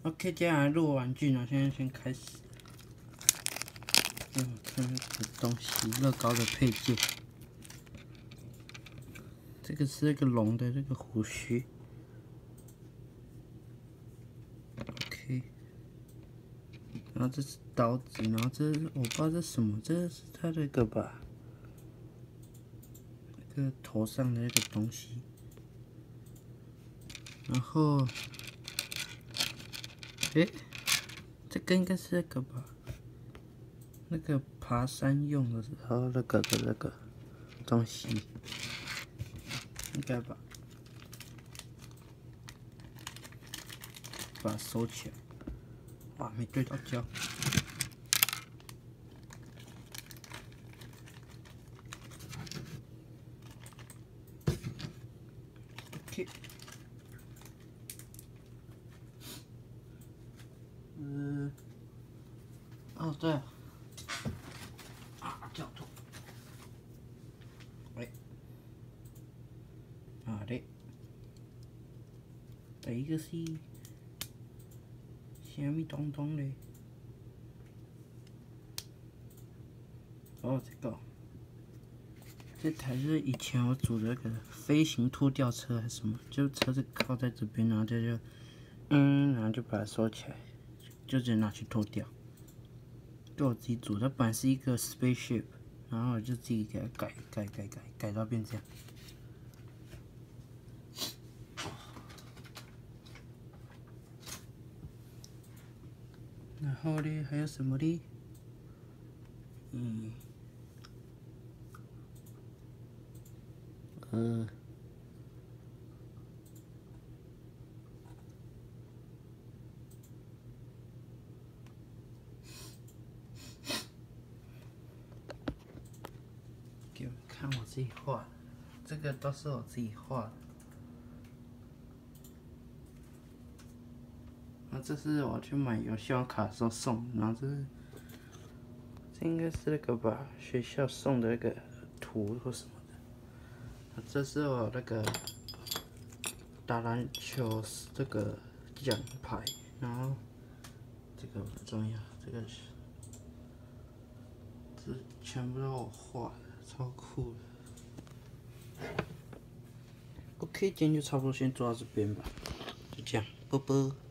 OK， 接下来录玩具呢，现在先开始。看这个东西，乐高的配件。这个是那个龙的这个胡须。OK， 然后这是刀子，然后这我不知道这是什么，这是它那个吧，那个头上的那个东西。然后，这个应该是那个吧，那个爬山用的时候那个的那个东西，应该吧。把它收起来。哇，没对到焦。OK。哦对了。角度。喂。好的。第一个是虾米东东嘞？哦，这台是以前我组的那个飞行拖吊车还是什么，就车子靠在这边，然后就然后就把它收起来，就直接拿去拖吊。就我自己组，它本来是一个 spaceship， 然后我就自己给它改到变这样。然后呢，还有什么呢？给你们看我自己画的，这个都是我自己画的。然后这是我去买游戏王卡的时候送的，然后这应该是那个吧，学校送的那个图或什么的。这是我那个打篮球这个奖牌，然后这个不重要，这全部都我画的，超酷的。OK， 今天就差不多先做到这边吧，就这样，啵啵。